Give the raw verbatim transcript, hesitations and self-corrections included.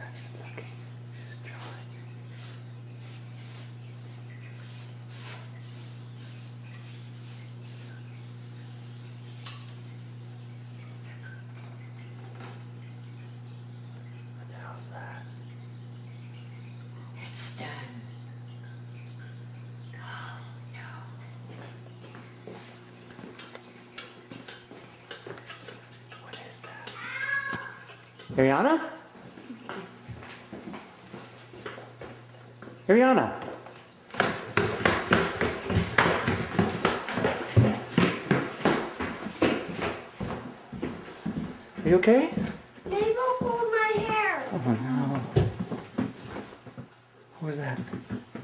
not even looking. She's drawing. What the hell is that? It's done. Oh, no. What is that? Ariana? Ariana? Are you okay? Mabel pulled my hair. Oh no. What was that?